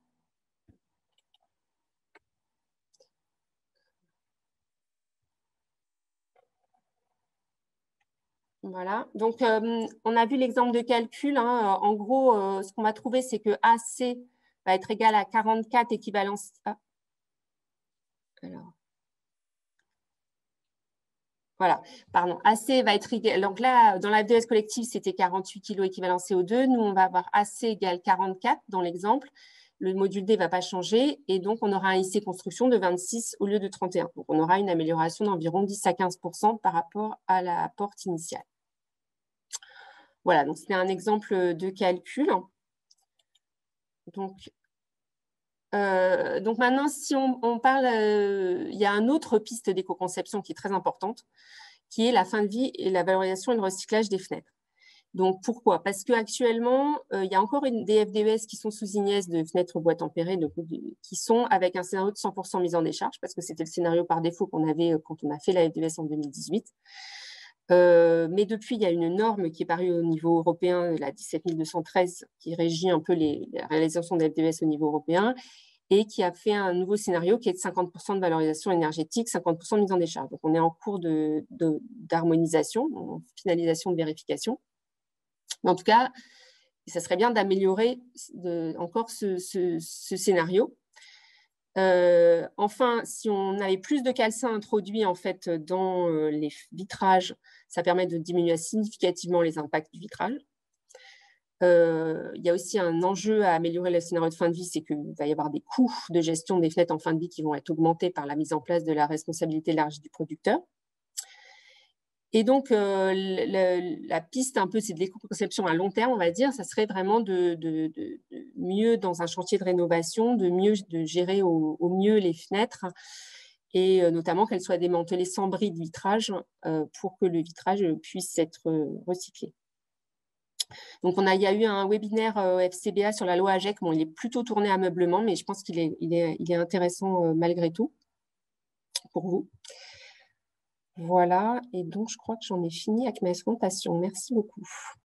Voilà, donc euh, on a vu l'exemple de calcul. Hein. En gros, euh, ce qu'on va trouver, c'est que A C va être égal à quarante-quatre équivalence. Ah. Alors. Voilà, pardon, A C va être égal. Donc là, dans la F D S collective, c'était quarante-huit kilos équivalent C O deux. Nous, on va avoir A C égale quarante-quatre dans l'exemple. Le module D ne va pas changer. Et donc, on aura un I C construction de vingt-six au lieu de trente et un. Donc, on aura une amélioration d'environ dix à quinze pour cent par rapport à la porte initiale. Voilà, donc c'était un exemple de calcul. Donc, Euh, donc maintenant, si on, on parle, euh, il y a une autre piste d'éco-conception qui est très importante, qui est la fin de vie et la valorisation et le recyclage des fenêtres. Donc pourquoi? Parce qu'actuellement, euh, il y a encore une, des F D E S qui sont sous I N E S de fenêtres bois tempérées, de, de, qui sont avec un scénario de cent pour cent mise en décharge, parce que c'était le scénario par défaut qu'on avait quand on a fait la F D E S en deux mille dix-huit. Euh, mais depuis, il y a une norme qui est parue au niveau européen, la dix-sept mille deux cent treize, qui régit un peu les, la réalisation des F D E S au niveau européen et qui a fait un nouveau scénario qui est de cinquante pour cent de valorisation énergétique, cinquante pour cent de mise en décharge. Donc, on est en cours d'harmonisation, en finalisation de vérification. Mais en tout cas, ça serait bien d'améliorer encore ce, ce, ce scénario. Euh, enfin, si on avait plus de calcin introduit en fait dans euh, les vitrages, ça permet de diminuer significativement les impacts du vitrage. Euh, il y a aussi un enjeu à améliorer le scénario de fin de vie, c'est qu'il va y avoir des coûts de gestion des fenêtres en fin de vie qui vont être augmentés par la mise en place de la responsabilité large du producteur. Et donc, euh, le, la piste un peu, c'est de l'éco-conception à long terme, on va dire, ça serait vraiment de, de, de, de mieux, dans un chantier de rénovation, de mieux de gérer au, au mieux les fenêtres et euh, notamment qu'elles soient démantelées sans bris de vitrage euh, pour que le vitrage puisse être euh, recyclé. Donc, on a, il y a eu un webinaire euh, F C B A sur la loi AGEC. Bon, il est plutôt tourné à meublement, mais je pense qu'il est, il est, il est intéressant euh, malgré tout pour vous. Voilà, et donc je crois que j'en ai fini avec ma présentation. Merci beaucoup.